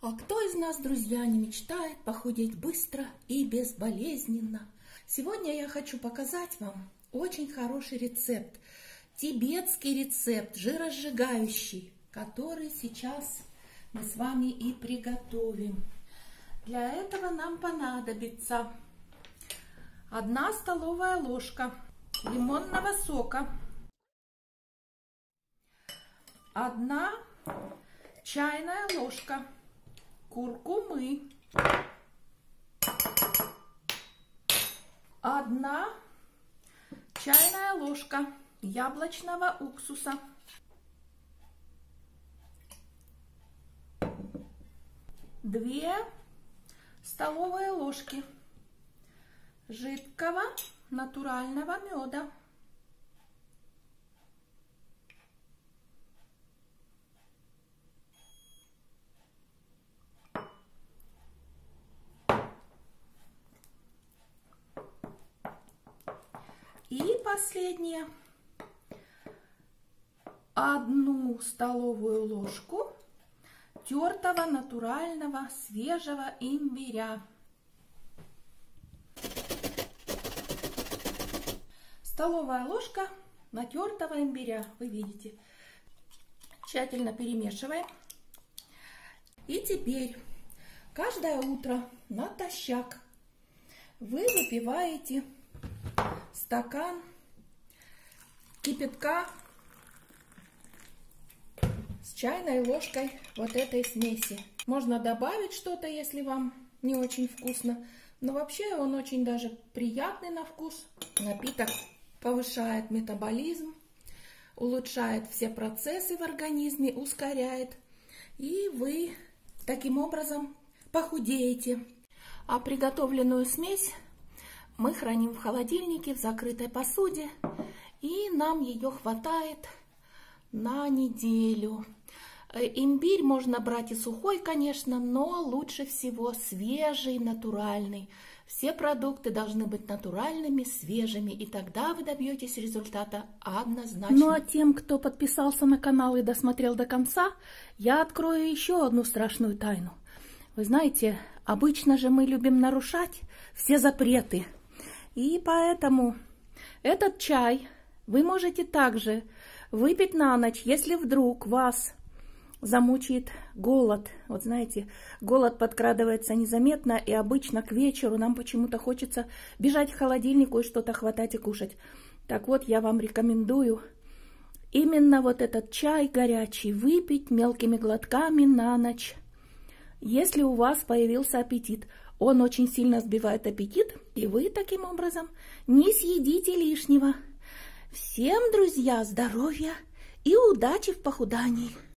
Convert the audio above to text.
А кто из нас, друзья, не мечтает похудеть быстро и безболезненно? Сегодня я хочу показать вам очень хороший рецепт. Тибетский рецепт, жиросжигающий, который сейчас мы с вами и приготовим. Для этого нам понадобится 1 столовая ложка лимонного сока, 1 чайная ложка куркумы, 1 чайная ложка яблочного уксуса, 2 столовые ложки жидкого натурального меда, 1 столовую ложку тертого натурального свежего имбиря. Столовая ложка натертого имбиря, вы видите. Тщательно перемешиваем. И теперь каждое утро натощак вы выпиваете стакан кипятка с чайной ложкой вот этой смеси. Можно добавить что-то, если вам не очень вкусно, но вообще он очень даже приятный на вкус. Напиток повышает метаболизм, улучшает все процессы в организме, ускоряет, и вы таким образом похудеете. А приготовленную смесь мы храним в холодильнике в закрытой посуде, и нам ее хватает на неделю. Имбирь можно брать и сухой, конечно, но лучше всего свежий, натуральный. Все продукты должны быть натуральными, свежими, и тогда вы добьетесь результата однозначно. Ну а тем, кто подписался на канал и досмотрел до конца, я открою еще одну страшную тайну. Вы знаете, обычно же мы любим нарушать все запреты. И поэтому этот чай вы можете также выпить на ночь, если вдруг вас замучает голод. Вот знаете, голод подкрадывается незаметно, и обычно к вечеру нам почему-то хочется бежать к холодильнику и что-то хватать и кушать. Так вот, я вам рекомендую именно вот этот чай горячий выпить мелкими глотками на ночь, если у вас появился аппетит. Он очень сильно сбивает аппетит, и вы таким образом не съедите лишнего. Всем, друзья, здоровья и удачи в похудании!